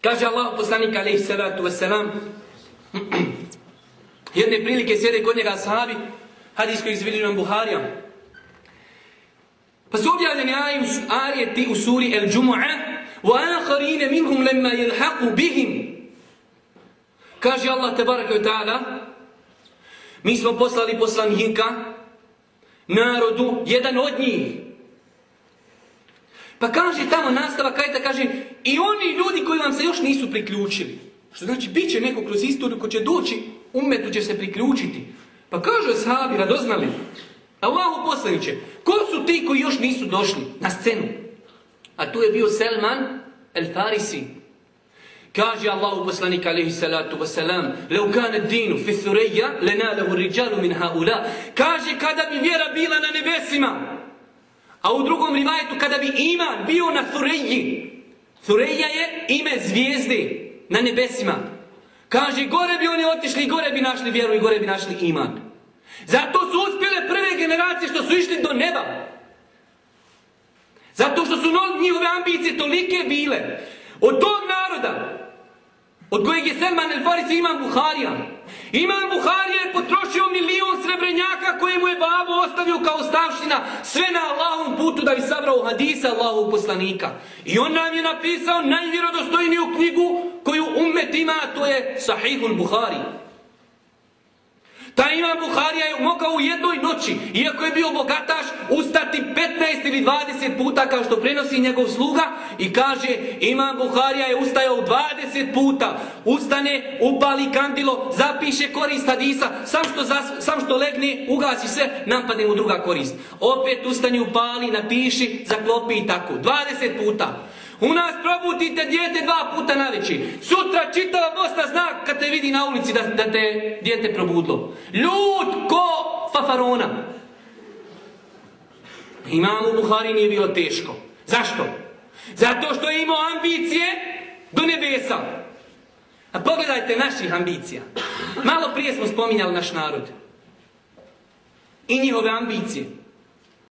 Kaže Allah poslanik alejhi salatu vesselam, jedne prilike sjede kod njega ashabi, hadis koji izvodi Imam Buharija. Pa su objavljeni ajeti u suri El-Džumu'a, وَآخَرِينَ مِنْهُمْ لَمَّا يَلْحَقُوا بِهِمْ. Kaže Allah tebaraka wa ta'ala, mi smo poslali poslanika narodu, jedan od njih. Pa kaže tamo nastavak ajeta, kaže i oni ljudi koji vam se još nisu priključili. Što znači, bit će neko kroz istoriju ko će doći, ummetu će se priključiti. Pa kažu ashabi, radoznali, Allahu poslaniče, ko su ti koji još nisu došli na scenu? A tu je bio Selman el-Farisi. Kaže Allahu poslanik alejhi salatu vesselam, "Lau kana ad-dinu fi thuriyya lanalahu ar-rijalu min haula." Kaže kada bi vjera bila na nebesima. A u drugom rivajetu kada bi iman bio na Thuriji. Thurija je ime zvijezde na nebesima. Kaže gore bi oni otišli, gore bi našli vjeru i gore bi našli iman. Zato su uspjele prve generacije što su išli do neba. Zato što su njihove ambicije tolike bile. Od tog naroda, od kojeg je Selman el-Farisi Imam Buharija. Imam Buharija je potrošio 1.000.000 srebrenjaka koje mu je babo ostavio kao ostavština, sve na Allahovom putu da bi sabrao hadisa Allahovog poslanika. I on nam je napisao najvjerodostojniju knjigu koju ummet ima, a to je Sahihul Buhari. Taj Imam Buharija je mogao u jednoj noći, iako je bio bogataš, ustati 15 ili 20 puta kao što prenosi njegov sluga i kaže Imam Buharija je ustajao 20 puta. Ustane, upali kandilo, zapiše korist hadisa, sam što legne, ugasi sve, napadne mu druga korist. Opet ustani, upali, napiši, zaklopi i tako. 20 puta. U nas probudite dijete 2 puta naveći. Sutra čitava Bosna zna kad te vidi na ulici da te dijete probudilo. Ljud ko fafarona. Imamu Buhari nije bilo teško. Zašto? Zato što je imao ambicije do nebesa. A pogledajte naših ambicija. Malo prije smo spominjali naš narod. I njihove ambicije.